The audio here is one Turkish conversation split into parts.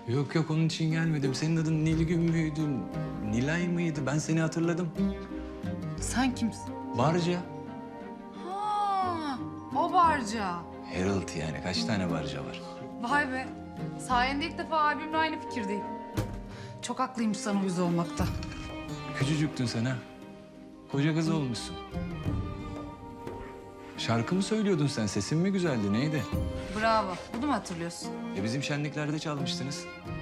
Yok yok, onun için gelmedim. Senin adın Nilgün müydü? Nilay mıydı? Ben seni hatırladım. Sen kimsin? Barca. Ha, o Barca. Harold yani. Kaç tane Barca var? Vay be. Sayende ilk defa abimle aynı fikirdeyim. Çok haklıymış sana uyuz olmakta. Küçücüktün sen ha. Koca kız olmuşsun. Şarkı mı söylüyordun sen? Sesin mi güzeldi? Neydi? Bravo. Bunu mu hatırlıyorsun? Bizim şenliklerde çalmıştınız.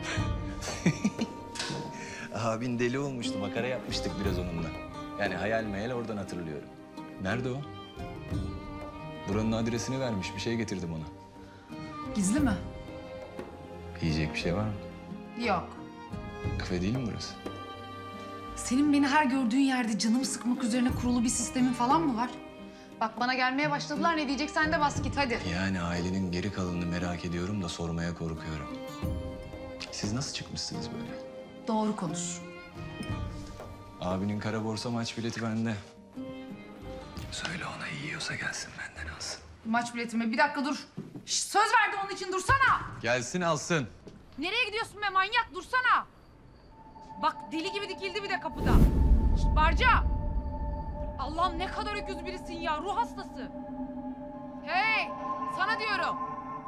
Abin deli olmuştu. Makara yapmıştık biraz onunla. Yani hayal meyal oradan hatırlıyorum. Nerede o? Buranın adresini vermiş. Bir şey getirdim ona. Gizli mi? Yiyecek bir şey var mı? Yok. Kafe değil mi burası? Senin beni her gördüğün yerde canımı sıkmak üzerine kurulu bir sistemin falan mı var? Bak bana gelmeye başladılar, ne diyeceksen de bas git hadi. Yani ailenin geri kalanını merak ediyorum da sormaya korkuyorum. Siz nasıl çıkmışsınız böyle? Doğru konuş. Abinin kara borsa maç bileti bende. Söyle ona, yiyorsa gelsin benden alsın. Maç biletime bir dakika dur. Şş, söz verdim onun için, dursana. Gelsin alsın. Nereye gidiyorsun be manyak, dursana. Bak deli gibi dikildi bir de kapıda. Şşt Barca. Allah'ım ne kadar öküz birisin ya, ruh hastası. Hey, sana diyorum.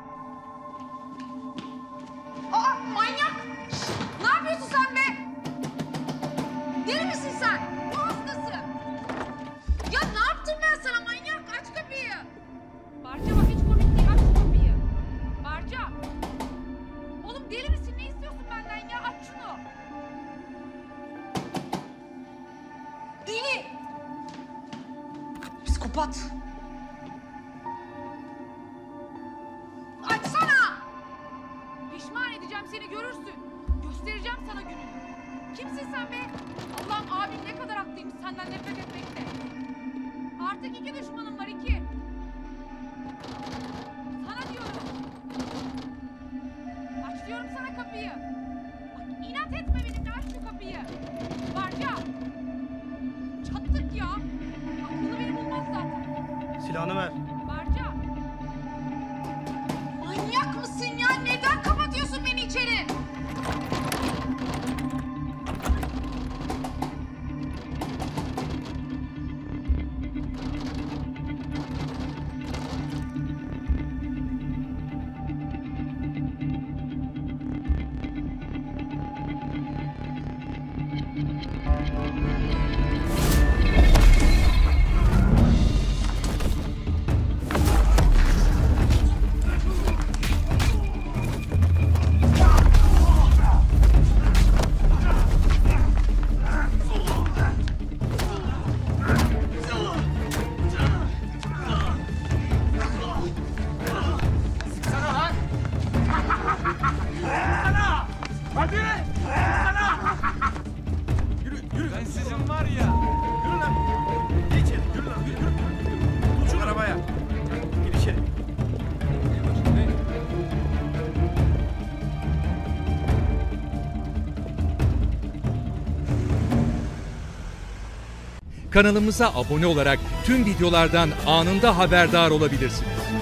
Aa manyak. Şşt, ne yapıyorsun sen be? Deli misin sen? Ruh hastası. Ya ne yaptım ben sana manyak? Aç kapıyı. Barca bak hiç komik değil, aç şu kapıyı. Barca. Oğlum deli misin? Ne istiyorsun benden ya? Aç şunu. Deli. Psikopat. Açsana. Pişman edeceğim seni, görürsün. Göstereceğim sana gününü. Kimsin sen be? Allah'ım abim ne kadar haklıymış senden nefret etmekte. Artık 2 düşmanım var, 2. Sana diyorum. Aç diyorum sana kapıyı. Bak inat etme benimle, aç şu kapıyı. Barca. Çattık ya. Akıllı beni bulmaz zaten. Silahını ver. Barca. Manyak mısın ya? Neden kapatıyorsun beni içeri? Ben sizin var ya. Yürü lan. Gir içeri. Yürü lan. Yürü. Tut şu arabaya. Gir içeri. Kanalımıza abone olarak tüm videolardan anında haberdar olabilirsiniz.